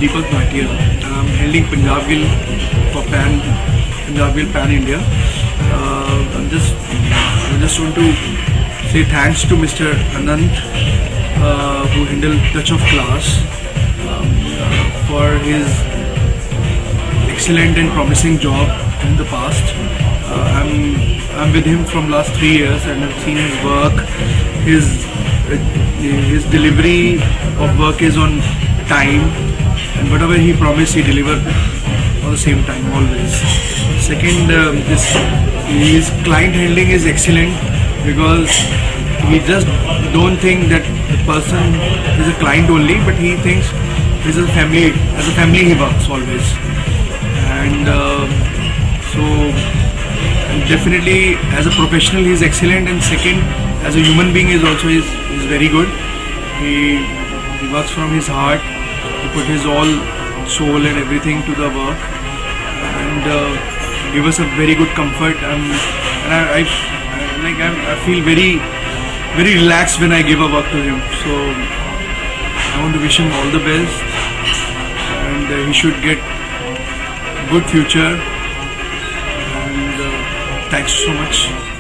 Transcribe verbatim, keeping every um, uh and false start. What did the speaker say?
Deepak Bhatia. I'm handling Punjab Gill for Pan Punjab Gill Pan India. Uh, I'm just I just want to say thanks to Mister Anant uh, who handled Touch of Class um, uh, for his excellent and promising job in the past. Uh, I'm I'm with him from last three years and I've seen his work. His uh, his delivery of work is on time, and whatever he promised, he delivered on the same time always. Second, um, this his client handling is excellent because he just don't think that the person is a client only, but he thinks this is a family. As a family, he works always, and uh, so and definitely as a professional, he is excellent. And second, as a human being, is also is is very good. He he works from his heart. He put his all soul and everything to the work, and uh, give us a very good comfort. Um, and I, I, I like I'm, I feel very very relaxed when I give a work to him. So I want to wish him all the best, and uh, he should get good future. And uh, thanks so much.